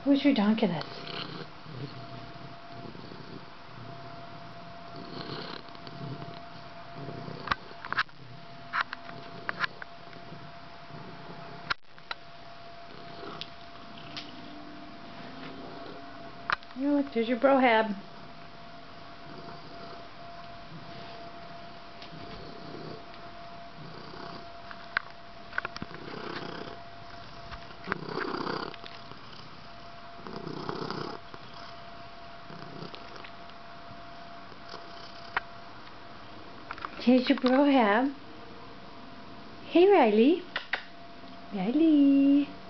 Who's redonkulous? Oh, look, there's your brohab. Here's your brohab. Hey, Riley. Riley.